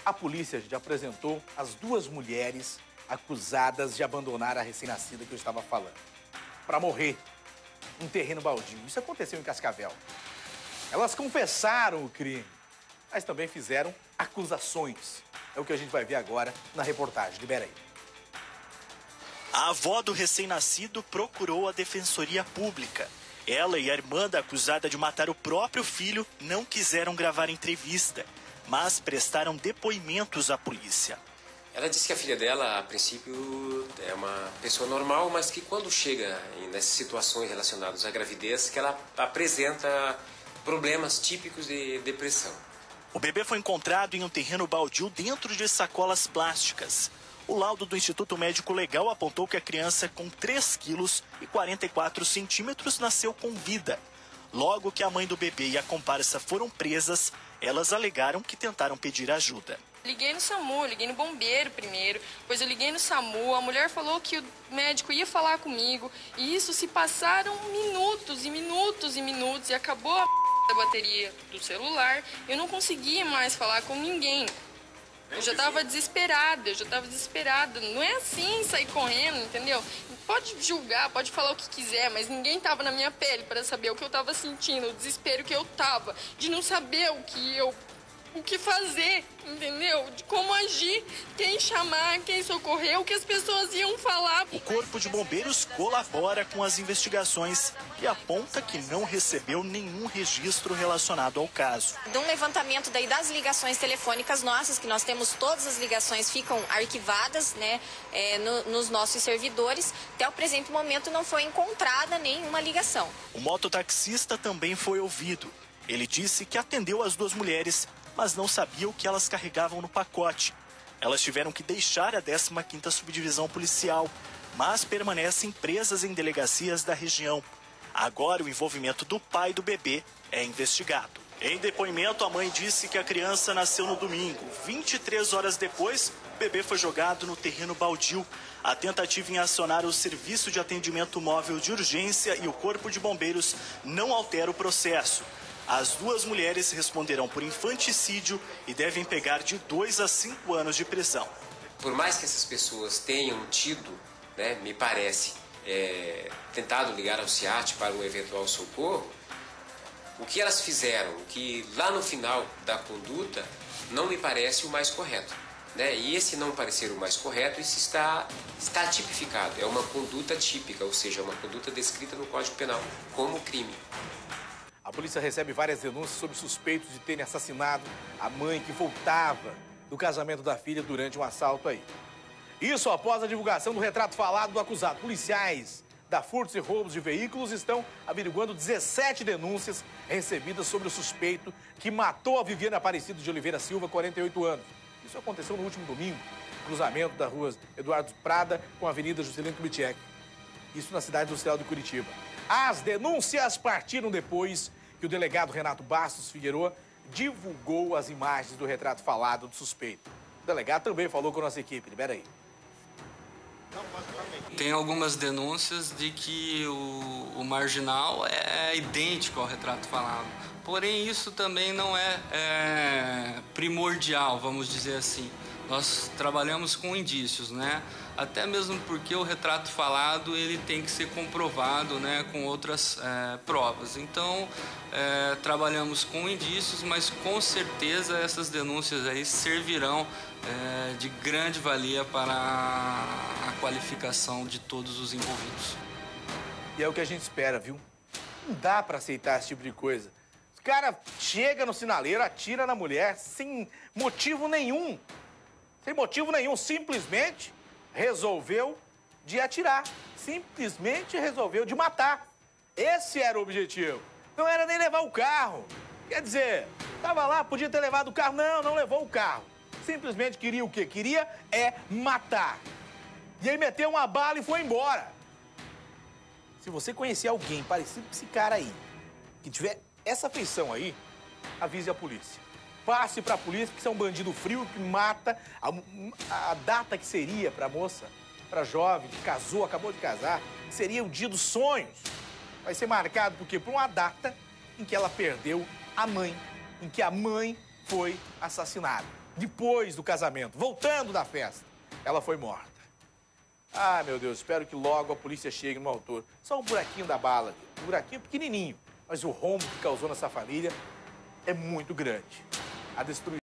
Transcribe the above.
A polícia já apresentou as duas mulheres acusadas de abandonar a recém-nascida que eu estava falando, para morrer num terreno baldio. Isso aconteceu em Cascavel. Elas confessaram o crime, mas também fizeram acusações. É o que a gente vai ver agora na reportagem. Libera aí. A avó do recém-nascido procurou a Defensoria Pública. Ela e a irmã da acusada de matar o próprio filho não quiseram gravar entrevista, mas prestaram depoimentos à polícia. Ela disse que a filha dela, a princípio, é uma pessoa normal, mas que quando chega nessas situações relacionadas à gravidez, que ela apresenta problemas típicos de depressão. O bebê foi encontrado em um terreno baldio dentro de sacolas plásticas. O laudo do Instituto Médico Legal apontou que a criança com 3 quilos e 44 centímetros nasceu com vida. Logo que a mãe do bebê e a comparsa foram presas, elas alegaram que tentaram pedir ajuda. Liguei no SAMU, liguei no bombeiro primeiro, depois eu liguei no SAMU, a mulher falou que o médico ia falar comigo, e isso se passaram minutos e minutos e minutos, e acabou a bateria do celular, eu não conseguia mais falar com ninguém. Eu já estava desesperada, não é assim sair correndo, entendeu? Pode julgar, pode falar o que quiser, mas ninguém estava na minha pele para saber o que eu estava sentindo, o desespero que eu estava, de não saber o que fazer, entendeu? De como agir, quem chamar, quem socorrer, o que as pessoas iam falar. O Corpo de Bombeiros colabora com as investigações e aponta que não recebeu nenhum registro relacionado ao caso. De um levantamento daí das ligações telefônicas nossas, que nós temos todas as ligações, ficam arquivadas, né, nos nossos servidores. Até o presente momento não foi encontrada nenhuma ligação. O mototaxista também foi ouvido. Ele disse que atendeu as duas mulheres, mas não sabia o que elas carregavam no pacote. Elas tiveram que deixar a 15ª Subdivisão Policial, mas permanecem presas em delegacias da região. Agora o envolvimento do pai do bebê é investigado. Em depoimento, a mãe disse que a criança nasceu no domingo. 23 horas depois, o bebê foi jogado no terreno baldio. A tentativa em acionar o Serviço de Atendimento Móvel de Urgência e o Corpo de Bombeiros não altera o processo. As duas mulheres responderão por infanticídio e devem pegar de 2 a 5 anos de prisão. Por mais que essas pessoas tenham tido, né, me parece, tentado ligar ao SEAT para um eventual socorro, o que elas fizeram, o que lá no final da conduta, não me parece o mais correto. Né? E esse não parecer o mais correto, isso está tipificado. É uma conduta típica, ou seja, uma conduta descrita no Código Penal como crime. A polícia recebe várias denúncias sobre suspeitos de terem assassinado a mãe que voltava do casamento da filha durante um assalto aí. Isso após a divulgação do retrato falado do acusado. Policiais da Furtos e Roubos de Veículos estão averiguando 17 denúncias recebidas sobre o suspeito que matou a Viviane Aparecido de Oliveira Silva, 48 anos. Isso aconteceu no último domingo, no cruzamento da rua Eduardo Prada com a Avenida Juscelino Kubitschek. Isso na cidade industrial de Curitiba. As denúncias partiram depois que o delegado Renato Bastos Figueroa divulgou as imagens do retrato falado do suspeito. O delegado também falou com a nossa equipe. Libera aí. Tem algumas denúncias de que o marginal é idêntico ao retrato falado. Porém, isso também não é primordial, vamos dizer assim. Nós trabalhamos com indícios, né? Até mesmo porque o retrato falado ele tem que ser comprovado, né, com outras provas. Então, trabalhamos com indícios, mas com certeza essas denúncias aí servirão de grande valia para a qualificação de todos os envolvidos. E é o que a gente espera, viu? Não dá pra aceitar esse tipo de coisa. O cara chega no sinaleiro, atira na mulher sem motivo nenhum. Sem motivo nenhum, simplesmente resolveu de atirar. Simplesmente resolveu de matar. Esse era o objetivo. Não era nem levar o carro. Quer dizer, tava lá, podia ter levado o carro. Não, não levou o carro. Simplesmente queria o quê? Queria matar. E aí meteu uma bala e foi embora. Se você conhecer alguém parecido com esse cara aí, que tiver essa feição aí, avise a polícia. Passe pra polícia, que isso é um bandido frio que mata. A data que seria pra moça, pra jovem, que casou, acabou de casar, seria o dia dos sonhos. Vai ser marcado por quê? Por uma data em que ela perdeu a mãe, em que a mãe foi assassinada. depois do casamento, voltando da festa, ela foi morta. Ah, meu Deus, espero que logo a polícia chegue no autor. Só um buraquinho da bala, um buraquinho pequenininho, mas o rombo que causou nessa família é muito grande. A destruição